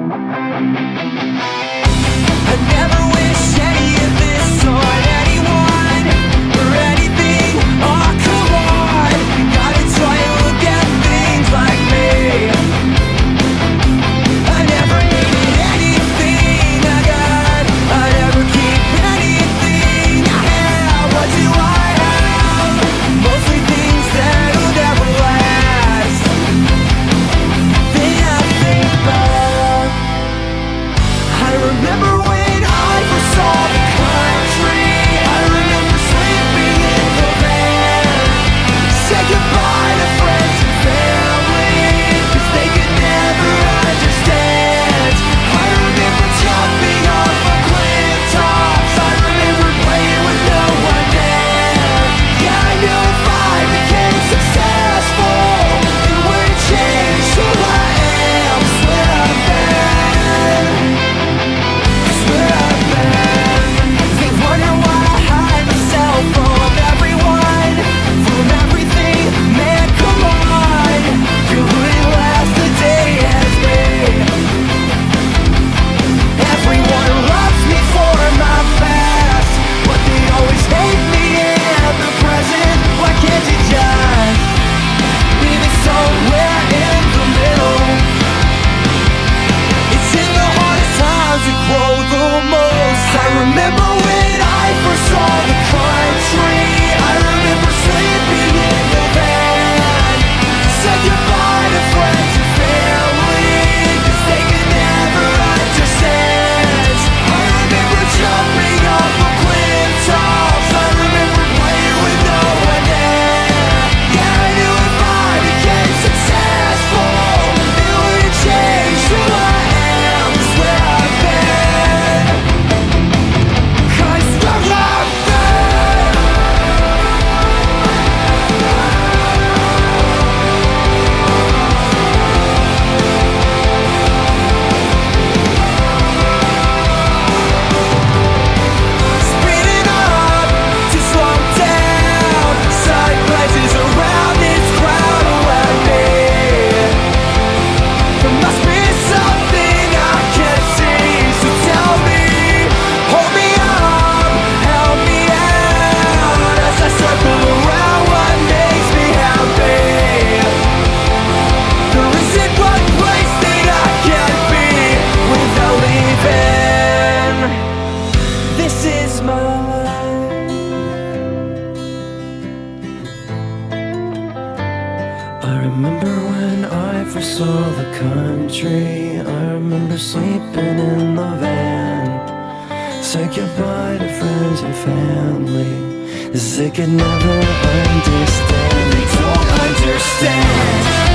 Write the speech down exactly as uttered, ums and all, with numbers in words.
I never wish any of this on anyone or anything. Oh, come on, you gotta try and look at things like me. I never needed anything I got. I never keep anything I have. What do I have? Mostly things that'll never last. Then I think back. I remember when I first saw the country. I remember sleeping in the van. Say goodbye to friends and family, 'cause they could never understand. I remember jumping off of cliff tops. I remember playing with no one there. Yeah, I knew if I became successful, it would change who I am. Swear I've been, swear I've been. They wonder why I hide myself from everyone, from everything. Man, come on, you wouldn't last a day as me. Everyone loves me for my past, but they always hate me in the present. Why can't you just leave it somewhere in the middle? It's in the hardest times we grow the most. I remember when I first saw the country. I remember sleeping in the van. Said goodbye to friends and family, 'cause they could never understand. I remember jumping off of cliff tops. I remember playing with no one there. Yeah, I knew if I became successful, it would change who I am. It's where I've been, 'cause where I've been. Speeding up to slow down, side places around this crowd around me. There must be something I can't see, so tell me, hold me up, help me out as I circle around what makes me happy. There isn't one place that I can't be without leaving. This is my life. I remember when I first saw the country. I remember sleeping in the van. Say goodbye to friends and family, 'cause they could never understand. They don't understand.